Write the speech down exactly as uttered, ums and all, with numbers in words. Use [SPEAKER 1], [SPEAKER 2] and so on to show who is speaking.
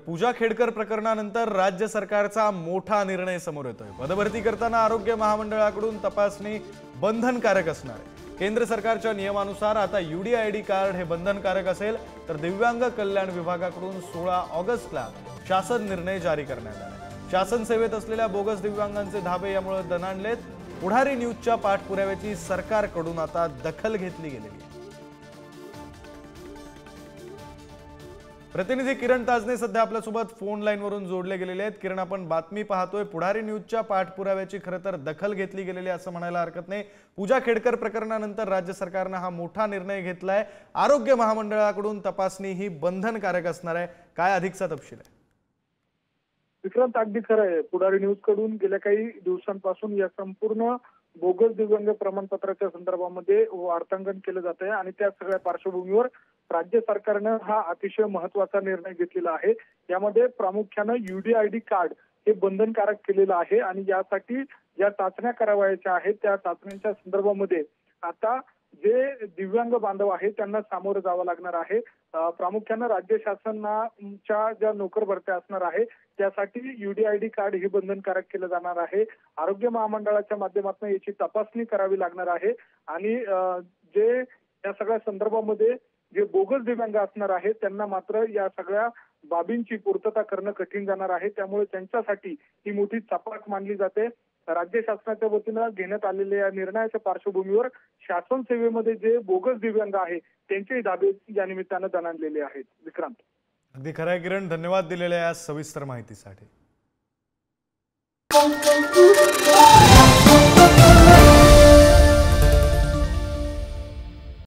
[SPEAKER 1] पूजा खेडकर प्रकरणानंतर राज्य सरकारचा मोठा निर्णय समोर येतोय। पदभरती करताना आरोग्य महामंडळाकडून तपासणी बंधनकारक असणार आहे। केंद्र सरकारच्या नियमानुसार आता यूडीआयडी कार्ड हे बंधनकारक असेल, तर दिव्यांग कल्याण विभागाकडून सोळा ऑगस्टला शासन निर्णय जारी करण्यात आला। शासन सेवेत असलेल्या बोगस दिव्यांगांचे धाबे यामुळे दणाणलेत। पुढारी न्यूजच्या पाठपुराव्याची सरकारकडून आता दखल घेतली गेलेली आहे। प्रतिनिधी किरण ताजने सध्या आपल्यासोबत फोन लाईन वरून जोडले गेलेले आहेत। किरण, आपण बातमी पाहतोय, पुढारी न्यूजच्या पाठपुराव्याची खरं तर दखल घेतली गेलेली असं म्हणायला हरकत नाही। पूजा खेडकर प्रकरणानंतर राज्य सरकारने हा मोठा निर्णय घेतलाय। आरोग्य महामंडळाकडून तपासणी ही बंधनकारक असणार आहे। काय अधिकचा तपशील आहे?
[SPEAKER 2] विक्रांत, अगदी खरं आहे। पुढारी न्यूज कडून गेल्या काही दिवसांपासून या संपूर्ण बोगस दिव्यांग प्रमाणपत्राच्या संदर्भामध्ये वार्तांकन केलं जात आहे आणि त्या सगळ्या पार्श्वभूमीवर राज्य सरकारनं हा अतिशय महत्त्वाचा निर्णय घेतलेला आहे। यामध्ये प्रामुख्याने यूडीआयडी कार्ड हे बंधनकारक केलेलं आहे आणि यासाठी ज्या चाचण्या करावयाच्या आहेत त्या चाचण्यांच्या संदर्भामध्ये आता जे दिव्यांग बांधव आहेत त्यांना सामोरं जावं लागणार आहे। प्रामुख्याने राज्य शासनाच्या ज्या नोकर भरत्या असणार आहे त्यासाठी यूडीआयडी कार्ड हे बंधनकारक केलं जाणार आहे। आरोग्य महामंडळाच्या माध्यमातून याची तपासणी करावी लागणार आहे आणि जे या सगळ्या संदर्भामध्ये जे बोगस दिव्यांग असणार आहेत त्यांना मात्र या सगळ्या बाबींची पूर्तता करणं कठीण जाणार आहे। त्यामुळे त्यांच्यासाठी ही मोठी चपाक मानली जाते। राज्य शासनाच्या वतीनं घेण्यात आलेल्या या निर्णयाच्या पार्श्वभूमीवर शासन सेवेमध्ये जे बोगस दिव्यांग आहे त्यांचे धाबे या निमित्तानं दणाणलेले आहेत। विक्रांत,
[SPEAKER 1] अगदी खरं आहे किरण, धन्यवाद दिलेल्या या सविस्तर माहितीसाठी।